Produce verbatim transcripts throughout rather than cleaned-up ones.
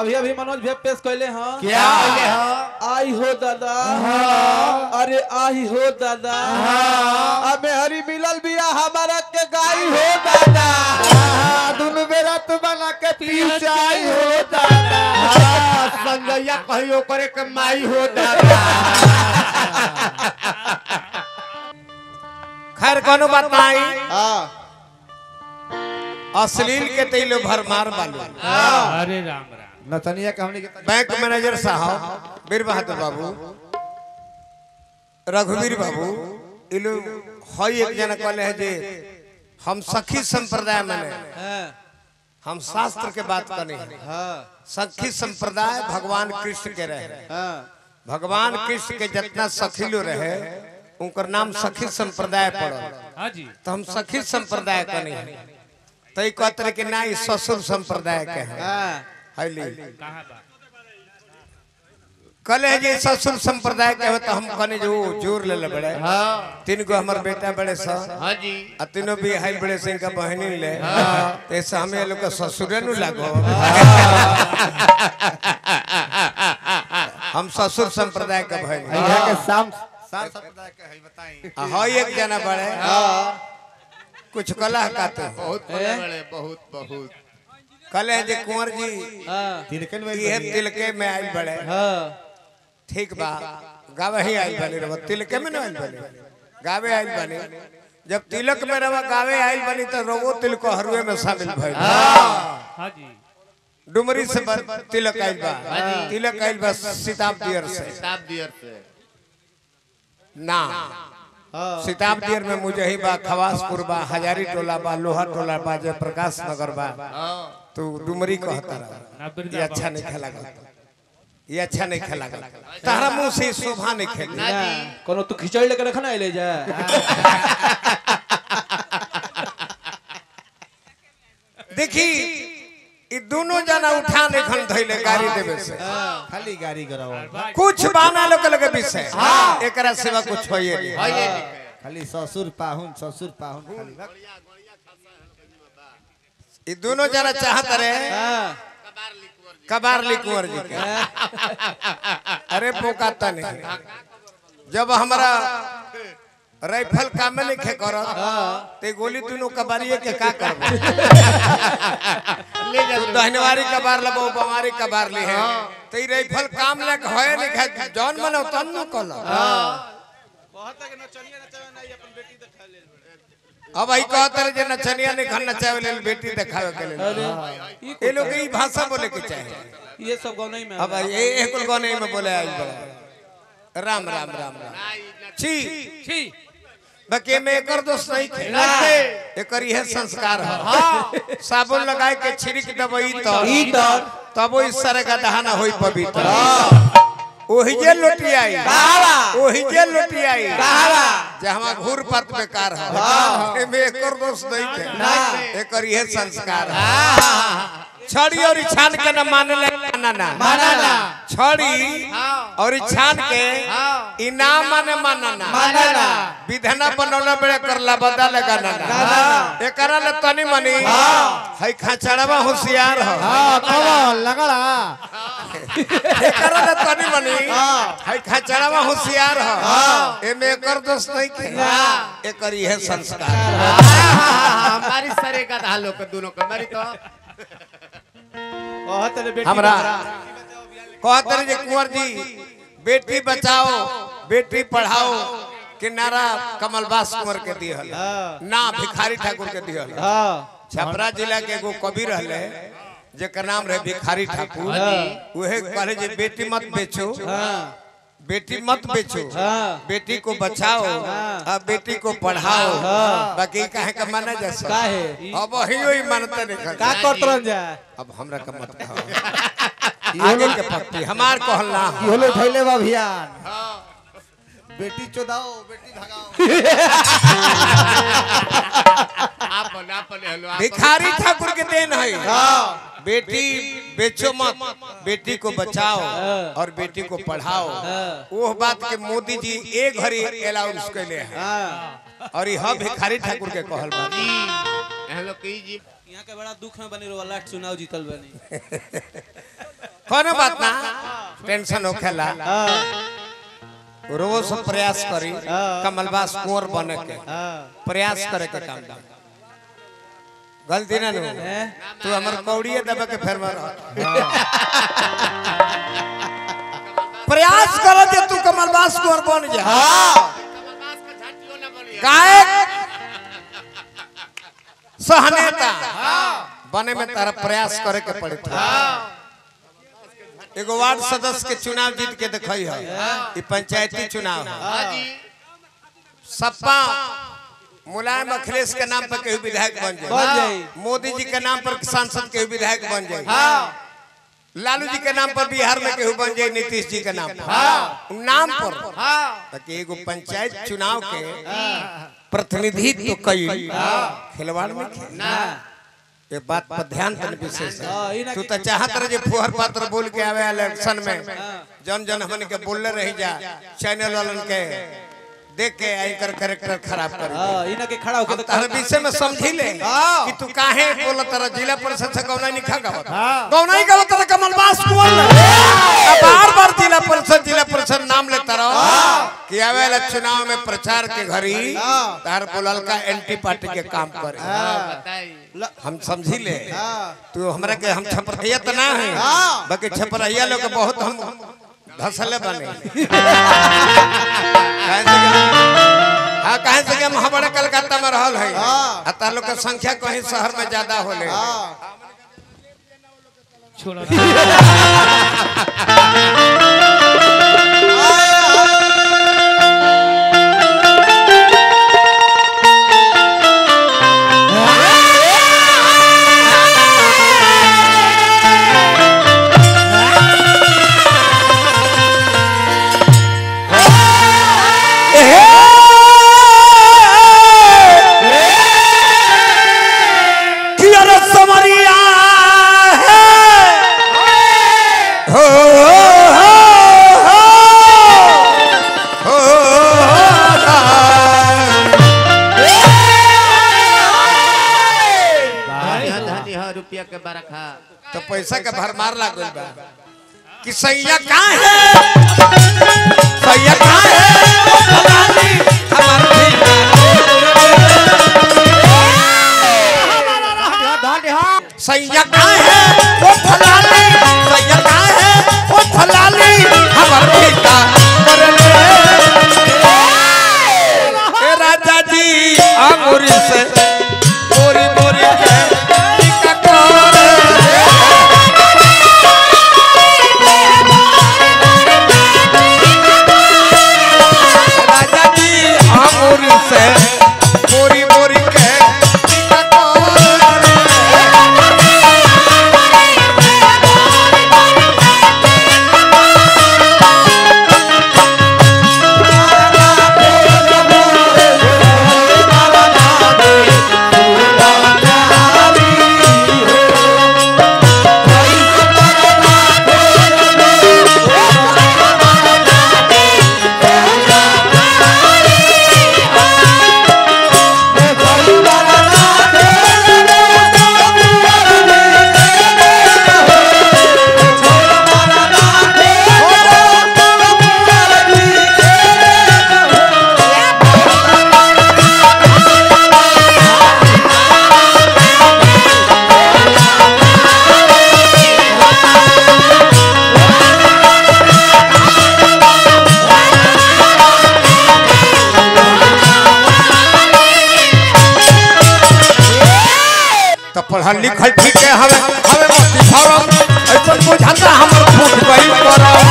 अभी अभी मनोज भैया पेश कैले हाँ क्या कैले हाँ आई हो दादा अरे आई हो दादा अबे हरी मिलल बिया हमारा के गाई हो दादा दोनों बेरा तू बना के पी चाय हो दादा संगैया कहियो करे के माई हो दादा। खैर कोनो बात नहीं अश्लील के तेलो भरमार बालू। अरे राम राम नतनिया के हमने बैंक मैनेजर साहब वीर बहादुर बाबू रघुवीर बाबू इलो हई एक जना कहले है जे हम सखी संप्रदाय माने हम शास्त्र के बात करनी है। सखी संप्रदाय भगवान कृष्ण के रहे भगवान कृष्ण के जितना सखी लो रहे उनकर नाम सखी संप्रदाय पड़ल। जी तो हम सखी संप्रदाय करनी है तो कहते कि ना ससुर संप्रदाय के है कल है जी ससुर संप्रदाय के हो तो हम कने जो जोर ले ले बड़े तीन गो हमार बेटा बड़े सा हाँ जी आ तीनों भी हाई बड़े से इनका बहनी ले तो ऐसा हमें लोग का ससुरे नु लागो हम ससुर संप्रदाय का भाई के शाम संप्रदाय के है बताई हां एक जना बड़े कुछ कला कहते बहुत बड़े बहुत बहुत कले जे कुंवर जी तिलकन में ये तिलके में आइल बड़े ठीक बा गावे ही आइल बनी रह तिलके में न आइल बनी गावे आइल बनी जब तिलक में रह गावे आइल बनी तो रोगो तिलक हरुए में शामिल भइल। हां जी डुमरी से तिलक आइल बा तिलक आइल बा शताब्दीर से शताब्दीर से ना शताब्दीर में मुझे ही बा खवासपुर बा हजारी टोला बा लोहा टोला बा जय प्रकाश नगर बा तो डुमरी कहता रहा ये अच्छा नहीं खेला ये अच्छा नहीं खेला तारा मुंह से शोभा नहीं खेली कोनो तू खिचड़ी लेकर रखना ले जा देखी ये दोनों जना उठा नहीं खन धइले गाड़ी देवे से खाली गाड़ी कराओ कुछ बाना लोग लगे विषय एकरा सिवा कुछ होइए नहीं खाली ससुर पाहुन ससुर पाहुन खाली ये दोनों जना चाहत रहे कबार लिकुंवर जी के अरे पोकाता नहीं जब हमारा राइफल काम में लिखे कर ते गोली दोनों कबारिये के का करबो ले जा दहनवारी कबार लबो बमारी कबार ली है ते राइफल काम ले होए लिखे जौन मनो तन न कल कहता कि नचनिया नचावे नहीं अपन बेटी दिखा ले अब आई कहता जे नचनिया ने घर नचावे ले बेटी दिखावे के ले ये लोग ई भाषा बोले के चाहे ये सब गाँव नहीं में अब ये एक गाँव नहीं में बोले आज बड़ा राम राम राम राम छी छी बके में एकर दोस्त नहीं थे एकर यह संस्कार है साबुन लगाए के छिड़क दबई तो तब इस तरह का दहाना होई पवित्र ओही जे लोटी आई ओही जे लोटी आई जहां घूर पत बेकार है में एकर दोस्त नहीं थे एकर यह संस्कार है छड़ी और छान के न मान ले ना ना मानना छड़ी और छान के इनाम माने मानना मानना विधना बनौला बड़े करला बदा लगा ना एकरा ल तनी मनी हई खाचड़वा होशियार हो हां कौन लगड़ा एकरा ल तनी मनी हई खाचड़वा होशियार हो एमे एकर दोस्त नहीं के एकर यह संस्कार हमारी सरे का धालो के दोनों के मरी तो हमरा कहते जे कुंवर जी बेटी बचाओ बेटी पढ़ाओ के नारा कमलबास कुंवर के दिहल ना भिखारी ठाकुर के दिहल छपरा जिला के एगो कवि रहले जेकर नाम रहे भिखारी ठाकुर वहे कहले जे बेटी मत बेचो बेटी मत बेचो बेटी को बचाओ अब बेटी को पढ़ाओ बाकी काहे का माना जैसा काहे अब वही वही मानते नहीं का करत रह जा अब हमरा का मत कहो आगे के पत्ती हमार कहलना की होलो थैले बा अभियान बेटी चोदाओ बेटी भगाओ आप आप हेलो भिखारी ठाकुर के देन है बेटी बेचो मत बेटी को बचाओ और बेटी को पढ़ाओ वो बात के मोदी जी एक घड़ी अलाउंस कैले हैं और यह भिखारी ठाकुर के कहल बा हेलो की जी यहाँ के बड़ा दुख में बनी रहो लास्ट चुनाव जीतल बनी कोनो बात ना टेंशन होखेला रोज प्रयास करी कमलबास कुंवर बने के प्रयास करे के काम दा गलती ना नु तू हमर कौड़िए दबे के फेर मार प्रयास कर जे तू कमलबास कुंवर बन जा गायक सहनेता बने में तारा प्रयास करे के पड़े था एगो वार्ड सदस्य के चुनाव जीत के देखई है ई पंचायती चुनाव है सपा मुलायम अखिलेश के नाम पर केहू विधायक बन जाए मोदी जी के नाम पर सांसद केहू विधायक बन जाए लालू जी के नाम पर बिहार में केहू बन जाए नीतीश जी के नाम पर नाम पर ताकि एगो पंचायत चुनाव के प्रतिनिधित्व कई खिलवाड़ में ना ये बात पर ध्यान देने विशेष है तू तो चाहत रहे फुहर पात्र बोल के आवे इलेक्शन में जन जन हमन के बोलले रही जा चैनल वालन के देख के एंकर कैरेक्टर खराब कर हां इना के खड़ा होके तो हर विषय में समझी ले कि तू काहे बोलत तरह जिला परिषद से गौना नहीं खा गावत गौना ही गावत तरह कमलबास कुंवर बार बार जिला परिषद जिला परिषद नाम लेता रहो कि आवे वाला चुनाव में प्रचार के घड़ी तार बोलल का एंटी पार्टी के काम करे हम समझी ले तू हमरा के हम छपरहिया त ना है बाकी छपरहिया लोग बहुत हम धसले बने हाँ कहे से हम हमारे कलकत्ता में रहल है अता लोग के संख्या कहीं शहर में ज्यादा होले तो पैसा का भरमार लागल बा कि सैया का है सैया का है हमार सैया का है वो फलाली सैया का है वो फलाली हमार बेटा ए राजा जी अंगूरी से बोरी बोरी के बोरी बोरी के पढ़ल लिखल ठीक है हमें हमें मस्ती भरम ऐसा बुझाता हमर फूट गई करम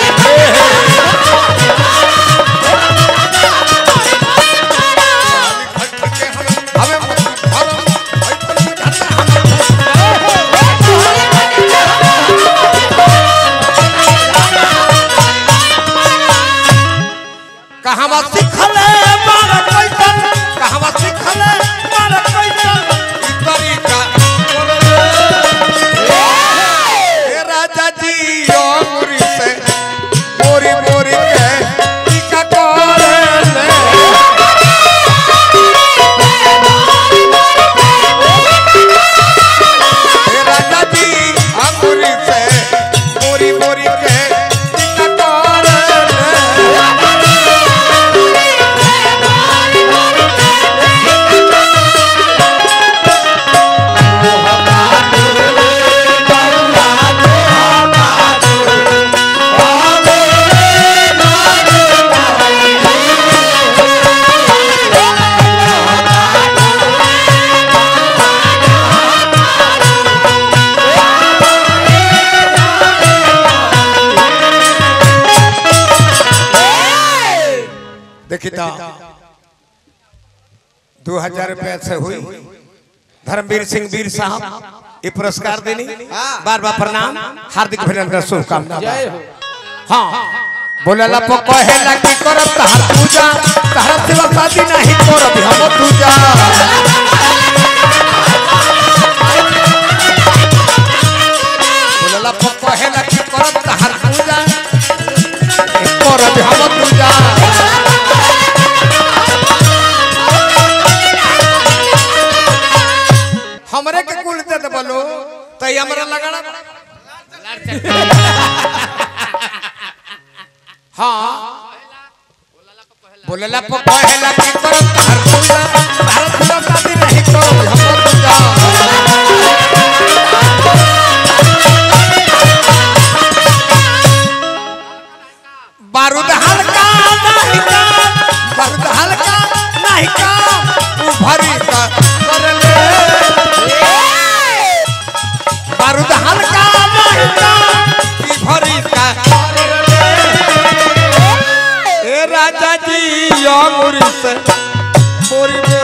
हमें मस्ती भरम ऐसा बुझाता हमर कहां सिखले मार कैसन कहां सिखले मार कैसन तरीका राजा जी अंगूरी से बोरी बोरी के टीका करे राजा जी अंगूरी से देखी तो दो हजार रुपया से हुई धर्मवीर सिंह वीर साहब ये पुरस्कार देनी बार बार प्रणाम हार्दिक अभिनंदन शुभकामना जय हो। हाँ बोलेला पो कहेला की करब तहर पूजा तहर सेवा शादी नहीं करब हम पूजा बोलेला पो कहेला की करब तहर पूजा करब हम पूजा हमरे के कुल दे दे बोलो तई हमरा लगड़ा हाँ बोलेला पो कहेला की करब तहर पूजा तहर पूजा शादी नहीं करब हम पूजा बारूद हल्का नहीं का बारूद हल्का नहीं का उभरी का कर ले बारूद हल्का नहीं का उभरी का कर ले ए राजा जी अंगूरी से पूरी